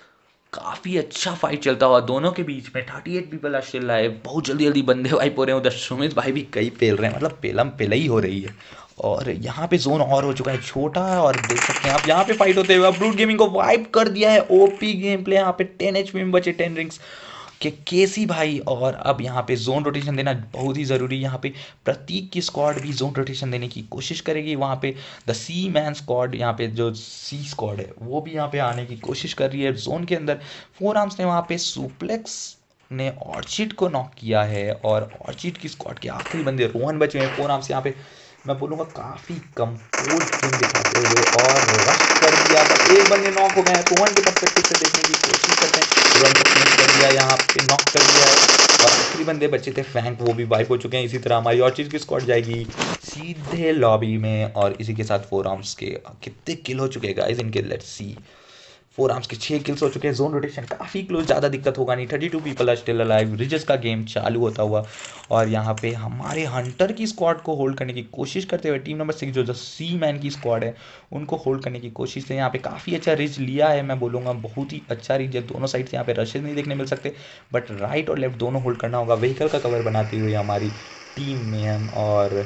काफ़ी अच्छा फाइट चलता हुआ दोनों के बीच में। Thirty eight people are still live. बहुत जल्दी जल्दी बंदे वाइप हो रहे हैं। उधर सुमित भाई भी कई पेल रहे हैं, मतलब पेलम पेला ही हो रही है। और यहाँ पे जोन और हो चुका है छोटा, और देख सकते हैं आप यहाँ पे फाइट होते हुए अब ब्रूट गेमिंग को वाइप कर दिया है। OP game play. यहाँ पे टेन एचपी में बचे टेन रिंग्स के केसी भाई। और अब यहाँ पे जोन रोटेशन देना बहुत ही ज़रूरी है। यहाँ पे प्रतीक की स्क्वाड भी जोन रोटेशन देने की कोशिश करेगी। वहाँ पे द सी मैन स्क्वाड, यहाँ पे जो सी स्क्वाड है वो भी यहाँ पे आने की कोशिश कर रही है जोन के अंदर। फोर आर्म्स ने वहाँ पे सुप्लेक्स ने ऑर्चिड को नॉक किया है, और ऑर्चिड की स्क्वाड के आखिरी बंदे रोहन बचे हैं। फोर आर्म्स यहाँ पे मैं बोलूँगा काफ़ी कंपोज गेम दिखाते हुए और रश कर दिया, बट एक बंदे नॉक हो गए हैं। रोहन के पर्सपेक्टिव से देखने की कोशिश करते हैं। रोहन को फिनिश कर दिया, यहाँ पे नॉक कर दिया है, और आखिरी बंदे बचे थे फैंक, वो भी वाइप हो चुके हैं। इसी तरह हमारी और चीज़ की स्क्वाड जाएगी सीधे लॉबी में, और इसी के साथ फोर आर्म्स के कितने किल हो चुके हैं गाइस इनके, लेट्स सी। फोर आर्म्स के छः किल्स हो चुके हैं। जोन रोटेशन काफ़ी क्लोज, ज़्यादा दिक्कत होगा नहीं। Thirty two people are still alive. रिजेस का गेम चालू होता हुआ, और यहाँ पे हमारे हंटर की स्क्वाड को होल्ड करने की कोशिश करते हुए टीम नंबर सिक्स जो जो सी मैन की स्क्वाड है उनको होल्ड करने की कोशिश से यहाँ पे काफ़ी अच्छा रिज लिया है। मैं बोलूँगा बहुत ही अच्छा रिज है। दोनों साइड से यहाँ पे रशेज नहीं देखने मिल सकते, बट राइट और लेफ्ट दोनों होल्ड करना होगा। व्हीकल का कवर बनाती हुई हमारी टीम में हम, और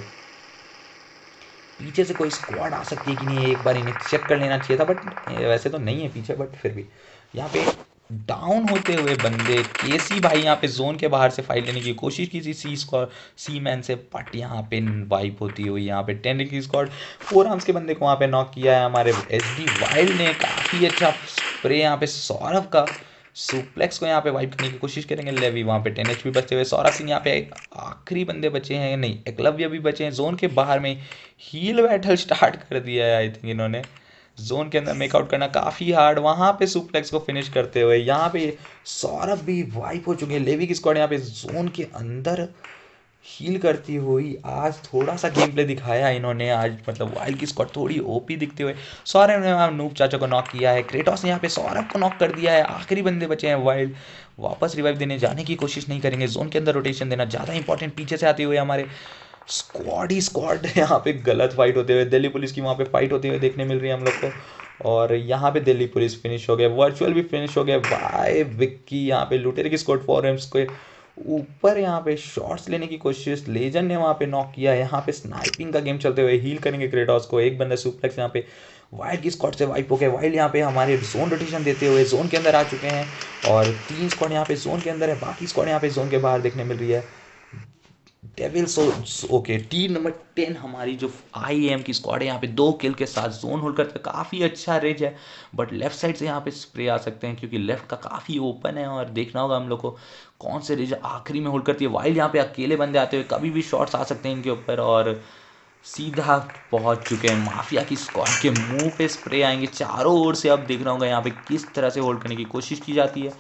पीछे से कोई स्क्वाड आ सकती है कि नहीं एक बार इन्हें चेक कर लेना चाहिए था, बट वैसे तो नहीं है पीछे, बट फिर भी यहाँ पे डाउन होते हुए बंदे केसी भाई यहाँ पे जोन के बाहर से फाइट लेने की कोशिश की थी सी स्क्वाड सी मैन से, बट यहाँ पे वाइप होती हुई यहाँ पे टेन की स्क्वाड। फोर आर्म्स के बंदे को वहाँ पे नॉक किया है हमारे एच डी वाइल्ड ने। काफ़ी अच्छा स्प्रे यहाँ पे सौरभ का, सुप्लेक्स को यहाँ पे वाइप करने की कोशिश करेंगे। लेवी वहाँ पे टेन एचपी बचते हुए। सौरभ सिंह यहाँ पे आखिरी बंदे बचे हैं, नहीं एकलव्य भी बचे हैं। जोन के बाहर में हील बैटल स्टार्ट कर दिया है आई थिंक इन्होंने। जोन के अंदर मेकआउट करना काफ़ी हार्ड, वहाँ पे सुप्लेक्स को फिनिश करते हुए यहाँ पे सौरभ भी वाइप हो चुके हैं। लेवी की स्क्वाड यहाँ पे जोन के अंदर हील करती हुई। आज थोड़ा सा गेम प्ले दिखाया इन्होंने आज, मतलब वाइल्ड की स्क्वाड थोड़ी ओपी दिखते हुए। सौरभ ने नूप चाचा को नॉक किया है। क्रेटोस ने यहाँ पे सौरभ को नॉक कर दिया है। आखिरी बंदे बचे हैं वाइल्ड, वापस रिवाइव देने जाने की कोशिश नहीं करेंगे। जोन के अंदर रोटेशन देना ज़्यादा इंपॉर्टेंट। पीछे से आते हुए हमारे स्क्वाड ही स्क्वाड यहाँ पे गलत फाइट होते हुए, दिल्ली पुलिस की वहाँ पे फाइट होते हुए देखने मिल रही है हम लोग को। और यहाँ पे दिल्ली पुलिस फिनिश हो गया, वर्चुअल भी फिनिश हो गया बाय विक्की। यहाँ पे लुटेरे की स्क्वाड फोर एम्स के ऊपर यहाँ पे शॉट्स लेने की कोशिश, लेजेंड ने वहाँ पे नॉक किया। यहाँ पे स्नाइपिंग का गेम चलते हुए हील करेंगे क्रेटोस को। एक बंदा सुप्लेक्स यहाँ पे वाइल्ड की स्क्वाड से वाइप हो गया। वाइल्ड यहाँ पे हमारे जोन रोटेशन देते हुए जोन के अंदर आ चुके हैं, और तीन स्क्वाड यहाँ पे जोन के अंदर है, बाकी स्क्वाड यहाँ पे जोन के बाहर देखने मिल रही है। Devils okay team number ten हमारी जो आई एम की स्क्वाड है यहाँ पे दो किल के साथ जोन होल्ड करते हैं। काफ़ी अच्छा रेंज है, बट लेफ्ट साइड से यहाँ पे स्प्रे आ सकते हैं क्योंकि लेफ्ट का काफ़ी ओपन है, और देखना होगा हम लोग को कौन से रेंज आखिरी में होल्ड करती है। वाइल्ड यहाँ पे अकेले बंदे आते हुए कभी भी शॉट्स आ सकते हैं इनके ऊपर, और सीधा पहुंच चुके हैं। माफिया की स्क्वाड के मुंह पे स्प्रे आएंगे चारों ओर से। अब देखना होगा यहाँ पे किस तरह से होल्ड करने की कोशिश की जाती है।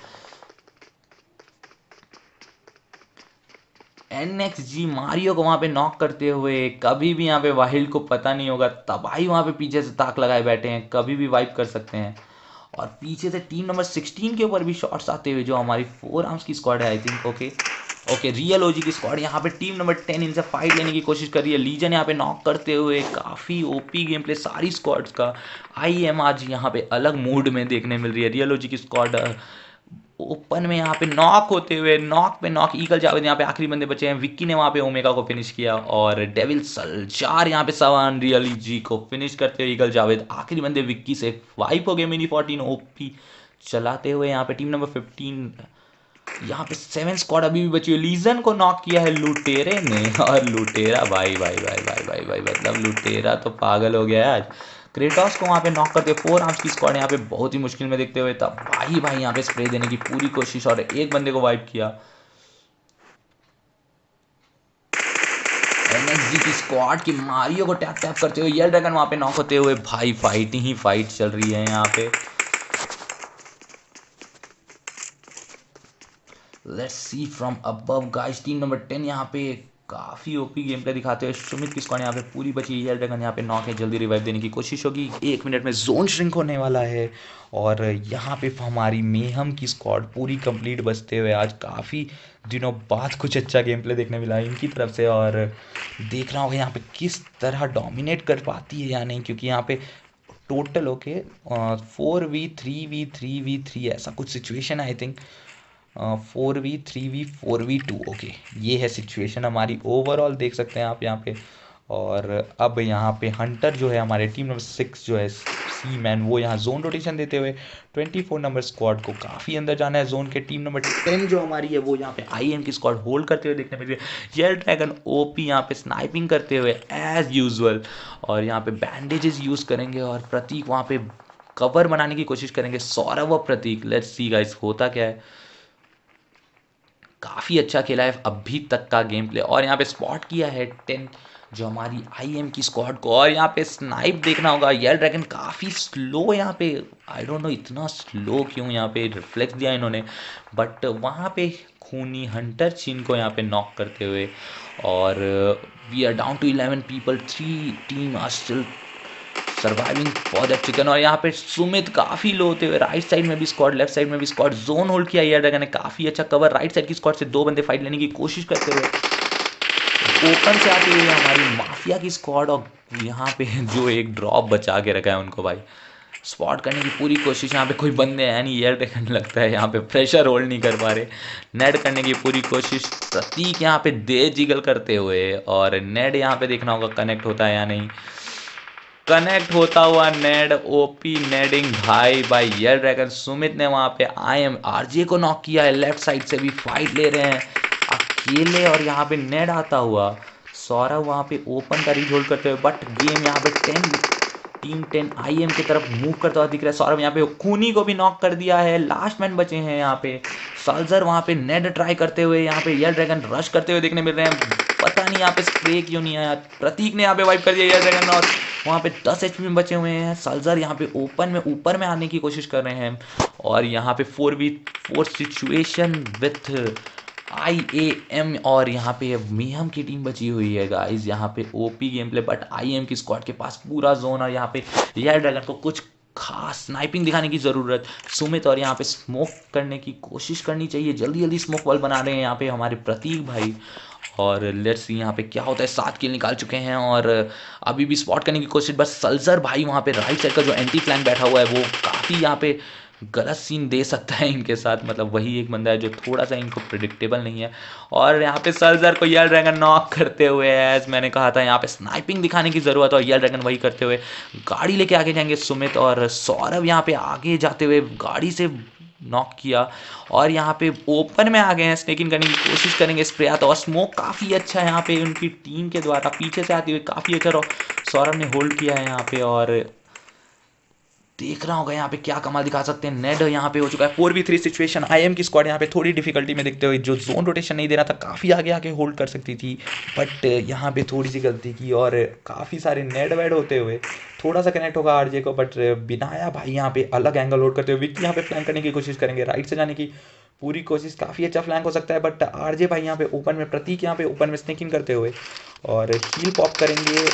एन एक्स जी मारियो को वहाँ पे नॉक करते हुए कभी भी यहाँ पे वाहिल्ड को पता नहीं होगा, तबाही वहाँ पे पीछे से ताक लगाए बैठे हैं, कभी भी वाइप कर सकते हैं। और पीछे से टीम नंबर सिक्सटीन के ऊपर भी शॉट्स आते हुए जो हमारी फोर आर्म्स की स्क्वाड है I think. Okay okay real OG की स्क्वाड यहाँ पे टीम नंबर टेन इनसे फाइट लेने की कोशिश कर रही है। लीजन यहाँ पे नॉक करते हुए काफ़ी ओपी गेम प्ले सारी स्क्वाड्स का। आई एम आज यहाँ पे अलग मूड में देखने मिल रही है। रियल ओजी की स्क्वाड ओपन में यहाँ पे नॉक होते हुए, नॉक पे नॉक। ईगल जावेद यहाँ पे आखिरी बंदे बचे हैं। विक्की ने वहाँ पे ओमेगा को फिनिश किया, और डेविल सलजार यहाँ पे सवान रियली जी को फिनिश करते हुए ईगल जावेद आखिरी बंदे विक्की से वाइप हो गए। मिनी फोर्टीन ओपी चलाते हुए यहाँ पे टीम नंबर फिफ्टीन यहाँ पे सेवन स्क्वाड अभी भी बची हुई। लीजन को नॉक किया है लुटेरे ने, और लुटेरा भाई भाई भाई भाई भाई भाई मतलब लुटेरा तो पागल हो गया है आज। क्रेटोस को वहाँ पे नॉक करते फोर आर्म्स की स्क्वाड यहाँ पे बहुत ही मुश्किल में देखते हुए, तब भाई भाई यहाँ पे स्प्रे देने की पूरी कोशिश, और एक बंदे को वाइप किया। एनएक्सजी की स्क्वाड की मारियो को टैप टैप करते हुए येल ड्रैगन वहाँ पे नॉक होते हुए। भाई फाइट ही फाइट चल रही है यहाँ पे। Let's see from above guys. Team number ten यहाँ पे काफ़ी ओपी गेम प्ले दिखाते हुए। सुमित की स्क्वाड यहाँ पे पूरी बची है। ड्रैगन यहाँ पे नॉक है, जल्दी रिवाइव देने की कोशिश होगी। एक मिनट में जोन श्रिंक होने वाला है, और यहाँ पे हमारी मेहम की स्क्वाड पूरी कंप्लीट बचते हुए। आज काफ़ी दिनों बाद कुछ अच्छा गेम प्ले देखने मिला इनकी तरफ से, और देखना होगा यहाँ पे किस तरह डोमिनेट कर पाती है या नहीं, क्योंकि यहाँ पे total okay four v three v three v three ऐसा कुछ सिचुएशन है I think. Four v three v four v two okay, ये है सिचुएशन हमारी ओवरऑल, देख सकते हैं आप यहाँ पे। और अब यहाँ पे हंटर जो है हमारे टीम नंबर सिक्स जो है सी मैन, वो यहाँ जोन रोटेशन देते हुए ट्वेंटी फोर नंबर स्क्वाड को काफ़ी अंदर जाना है जोन के। टीम नंबर टेन जो हमारी है वो यहाँ पे आई एम की स्क्वाड होल्ड करते हुए देखने मिल रही है। येल ड्रैगन ओपी यहाँ पे स्नाइपिंग करते हुए एज यूजुअल, और यहाँ पे बैंडेजेस यूज़ करेंगे और प्रतीक वहाँ पे कवर बनाने की कोशिश करेंगे। सौरभ और प्रतीक, लेट्स सी गाइस होता क्या है। काफ़ी अच्छा खेला है अभी तक का गेम प्ले, और यहाँ पे स्पॉट किया है टेन जो हमारी आई एम की स्क्वाड को। और यहाँ पे स्नाइप देखना होगा, येल ड्रैगन काफ़ी स्लो यहाँ पे, आई डोंट नो इतना स्लो क्यों यहाँ पे रिफ्लेक्स दिया इन्होंने, बट वहाँ पे खूनी हंटर चीन को यहाँ पे नॉक करते हुए। और we are down to eleven people, three team are still surviving for that chicken. और यहाँ पे सुमित काफ़ी लो होते हुए, राइट साइड में भी स्क्वाड, लेफ्ट साइड में भी स्क्वाड, जोन होल्ड किया यार ड्रैगन ने काफ़ी अच्छा कवर। राइट साइड की स्क्वाड से दो बंदे फाइट लेने की कोशिश करते हुए ओपन से आते हुए हमारी माफिया की स्क्वाड, और यहाँ पे जो एक ड्रॉप बचा के रखा है उनको भाई स्पॉट करने की पूरी कोशिश। यहाँ पे कोई बंदे हैं नहीं, एयर ड्रैगन लगता है यहाँ पे प्रेशर होल्ड नहीं कर पा रहे। नेड करने की पूरी कोशिश, प्रतीक यहाँ पे दे जिगल करते हुए, और नेड यहाँ पे देखना होगा कनेक्ट होता है या नहीं। कनेक्ट होता हुआ नेड, ओपी नेडिंग भाई बाय येल ड्रैगन। सुमित ने वहाँ पे I M R J knock किया है, लेफ्ट साइड से भी फाइट ले रहे हैं अकेले, और यहाँ पे नेड आता हुआ। सौरभ वहाँ पे ओपन का रीच होल्ड करते हुए, बट गेम यहाँ पे ten team ten I M की तरफ मूव करता हुआ दिख रहा है। सौरभ यहाँ पे खूनी को भी नॉक कर दिया है, लास्ट मैन बचे हैं यहाँ पे। सल्जर वहाँ पे नेड ट्राई करते हुए, यहाँ पे येल ड्रैगन रश करते हुए देखने मिल रहे हैं। पता नहीं यहाँ पे स्प्रे क्यों नहीं आया। प्रतीक ने यहाँ पे वाइप कर दिया येल ड्रैगन, और वहाँ पे दस एच पी में बचे हुए हैं। सल्जर यहाँ पे ओपन में ऊपर में आने की कोशिश कर रहे हैं, और यहाँ पे four v four situation with I A M, और यहाँ पे मीहम की टीम बची हुई है गाइस। यहाँ पे OP game play, but I M की स्क्वाड के पास पूरा जोन, और यहाँ पे येल ड्रैगन को कुछ खास स्नाइपिंग दिखाने की ज़रूरत। सुमित और यहाँ पे स्मोक करने की कोशिश करनी चाहिए, जल्दी जल्दी स्मोक बॉल बना रहे हैं यहाँ पे हमारे प्रतीक भाई। और लेट्स सी यहाँ पे क्या होता है। सात किल निकाल चुके हैं और अभी भी स्पॉट करने की कोशिश, बस सल्जर भाई वहाँ पे राइट साइड का जो एंटी फ्लैंक बैठा हुआ है वो काफ़ी यहाँ पे गलत सीन दे सकता है इनके साथ। मतलब वही एक बंदा है जो थोड़ा सा इनको प्रिडिक्टेबल नहीं है। और यहाँ पे सल्जर को येल ड्रैगन नॉक करते हुए, एज मैंने कहा था यहाँ पे स्नाइपिंग दिखाने की ज़रूरत है, और येल ड्रैगन वही करते हुए गाड़ी लेके आगे जाएंगे सुमित। और सौरभ यहाँ पे आगे जाते हुए गाड़ी से नॉक किया, और यहाँ पे ओपन में आ गए हैं, स्नेकिंग करने की कोशिश करेंगे। स्प्रे आता और स्मोक काफ़ी अच्छा है यहाँ पे उनकी टीम के द्वारा पीछे से आती हुई, काफ़ी अच्छा सौरभ ने होल्ड किया है यहाँ पे। और देखना होगा यहाँ पे क्या कमाल दिखा सकते हैं। नेड यहाँ पे हो चुका है four v three situation. I M की स्क्वाड यहाँ पे थोड़ी डिफिकल्टी में देखते हुए, जो जोन रोटेशन नहीं देना था, काफ़ी आगे आगे होल्ड कर सकती थी, बट यहाँ पे थोड़ी सी गलती की, और काफ़ी सारे नेड वेड होते हुए थोड़ा सा कनेक्ट होगा आरजे को, बट बिनाया भाई यहाँ पे अलग एंगल होल्ड करते हुए विक्की यहाँ पे फ्लैंक करने की कोशिश करेंगे, राइट से जाने की पूरी कोशिश, काफ़ी अच्छा फ्लैंक हो सकता है, बट आरजे भाई यहाँ पे ओपन में, प्रतीक यहाँ पे ओपन में स्नेकिंग करते हुए और हील पॉप करेंगे।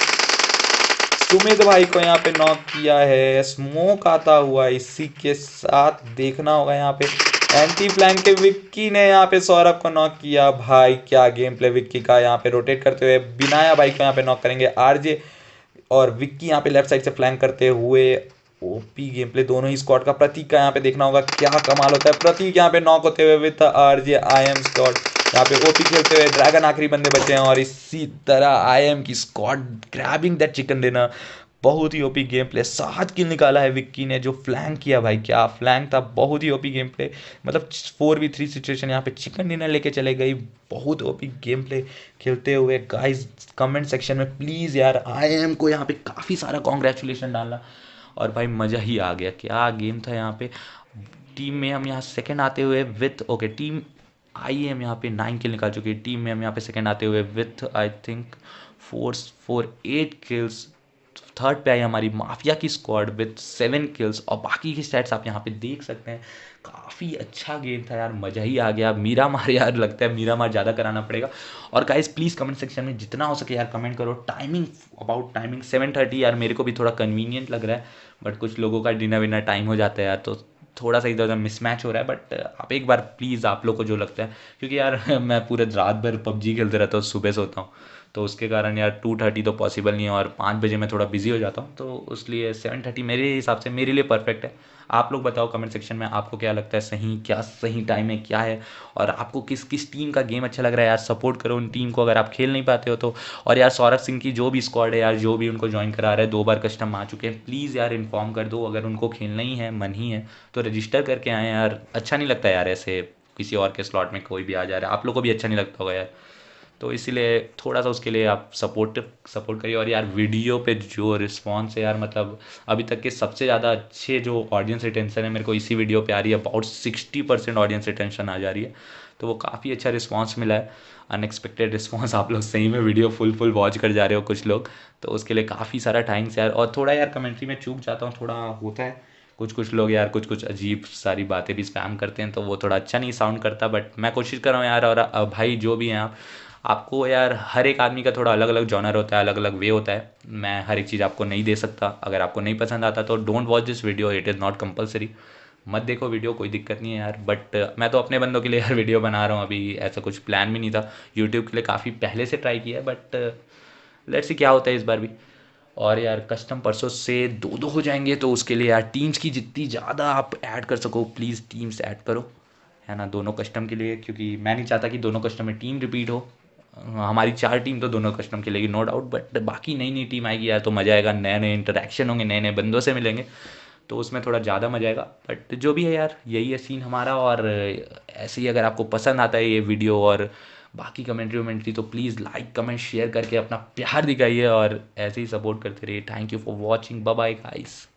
सुमित भाई को यहाँ पे नॉक किया है, स्मोक आता हुआ इसी के साथ देखना होगा यहाँ पे एंटी फ्लैंक के विक्की ने यहाँ पे सौरभ को नॉक किया। भाई क्या गेम प्ले विक्की का, यहाँ पे रोटेट करते हुए बिनाया भाई को यहाँ पे नॉक करेंगे आरजे, और विक्की यहाँ पे लेफ्ट साइड से फ्लैंक करते हुए। ओपी गेम प्ले दोनों ही स्क्वाड का। प्रतीक का यहाँ पे देखना होगा क्या कमाल होता है। प्रतीक यहाँ पे नॉक होते हुए with RJ I M squad यहाँ पे ओपी खेलते हुए, ड्रैगन आखिरी बंदे बचे हैं, और इसी तरह आई एम की squad grabbing that chicken dinner. बहुत ही ओपी गेम प्ले, सात किल निकाला है विक्की ने, जो फ्लैंक किया भाई क्या फ्लैंक था, बहुत ही ओपी गेम प्ले। मतलब फोर वी थ्री सिचुएशन यहाँ पे चिकन डिनर लेके चले गई, बहुत ओपी गेम प्ले खेलते हुए। गाइस कमेंट सेक्शन में प्लीज़ यार आई एम को यहाँ पे काफ़ी सारा कॉन्ग्रेचुलेशन डालना, और भाई मज़ा ही आ गया, क्या गेम था यहाँ पे। टीम में हम यहाँ सेकेंड आते हुए with okay team I M यहाँ पे नाइन किल निकाल चुकी है, टीम में हम यहाँ पे सेकेंड आते हुए with I think four four eight kills. Third पे आई हमारी माफिया की स्क्वाड विथ सेवन किल्स, और बाकी की स्टैट्स आप यहाँ पे देख सकते हैं। काफ़ी अच्छा गेम था यार, मज़ा ही आ गया। मीरा मार यार लगता है मीरा मार ज़्यादा कराना पड़ेगा। और गाइस प्लीज़ कमेंट सेक्शन में जितना हो सके यार कमेंट करो। Timing about timing seven thirty यार मेरे को भी थोड़ा कन्वीनियंट लग रहा है, बट कुछ लोगों का डिनर विनर टाइम हो जाता है यार, तो थोड़ा सा इधर उधर मिसमैच हो रहा है। बट आप एक बार प्लीज़ आप लोग को जो लगता है, क्योंकि यार मैं पूरे रात भर पबजी खेलते रहता हूँ, सुबह सोता हूँ, तो उसके कारण यार टू थर्टी तो पॉसिबल नहीं है और पाँच बजे मैं थोड़ा बिजी हो जाता हूँ, तो उसलिए सेवन थर्टी मेरे हिसाब से मेरे लिए परफेक्ट है। आप लोग बताओ कमेंट सेक्शन में आपको क्या लगता है, सही क्या सही टाइम है क्या है, और आपको किस किस टीम का गेम अच्छा लग रहा है यार, सपोर्ट करो उन टीम को अगर आप खेल नहीं पाते हो तो। और यार सौरभ सिंह की जो भी स्क्वाड है यार, जो भी उनको ज्वाइन करा रहा है, दो बार कस्टम आ चुके हैं, प्लीज़ यार इन्फॉर्म कर दो, अगर उनको खेलना ही है, मन ही है तो रजिस्टर करके आए यार। अच्छा नहीं लगता यार ऐसे किसी और के स्लॉट में कोई भी आ जा रहा है, आप लोग को भी अच्छा नहीं लगता होगा यार, तो इसीलिए थोड़ा सा उसके लिए आप सपोर्ट सपोर्ट करिए। और यार वीडियो पे जो रिस्पॉन्स है यार, मतलब अभी तक के सबसे ज़्यादा अच्छे जो ऑडियंस रिटेंशन है मेरे को इसी वीडियो पे आ रही है, about sixty percent audience retention आ जा रही है, तो वो काफ़ी अच्छा रिस्पॉन्स मिला है, अनएक्सपेक्टेड रिस्पॉन्स। आप लोग सही में वीडियो फुल फुल वॉच कर जा रहे हो कुछ लोग, तो उसके लिए काफ़ी सारा थैंक्स यार। और थोड़ा यार कमेंट्री में चूक जाता हूँ, थोड़ा होता है, कुछ कुछ लोग यार कुछ कुछ अजीब सारी बातें भी स्पैम करते हैं, तो वो थोड़ा अच्छा नहीं साउंड करता, बट मैं कोशिश कर रहा हूँ यार। और अ, भाई जो भी हैं आप, आपको यार हर एक आदमी का थोड़ा अलग अलग जॉनर होता है, अलग अलग वे होता है, मैं हर एक चीज़ आपको नहीं दे सकता, अगर आपको नहीं पसंद आता तो don't watch this video, it is not compulsory, मत देखो वीडियो, कोई दिक्कत नहीं है यार। बट मैं तो अपने बंदों के लिए यार वीडियो बना रहा हूँ, अभी ऐसा कुछ प्लान भी नहीं था, यूट्यूब के लिए काफ़ी पहले से ट्राई किया है, बट लेट्स सी क्या होता है इस बार भी। और यार कस्टम परसों से दो दो हो जाएंगे, तो उसके लिए यार टीम्स की जितनी ज़्यादा आप ऐड कर सको प्लीज़ टीम्स ऐड करो, है ना, दोनों कस्टम के लिए, क्योंकि मैं नहीं चाहता कि दोनों कस्टम में टीम रिपीट हो। हमारी चार टीम तो दोनों कस्टम खेलेगी नो डाउट, बट बाकी नई नई टीम आएगी यार, तो मज़ा आएगा, नए नए इंटरेक्शन होंगे, नए नए बंदों से मिलेंगे, तो उसमें थोड़ा ज़्यादा मज़ा आएगा। बट जो भी है यार, यही है सीन हमारा। और ऐसे ही अगर आपको पसंद आता है ये वीडियो और बाकी कमेंट्री वमेंट्री, तो प्लीज़ लाइक कमेंट शेयर करके अपना प्यार दिखाइए और ऐसे ही सपोर्ट करते रहिए। Thank you for watching, bye bye guys.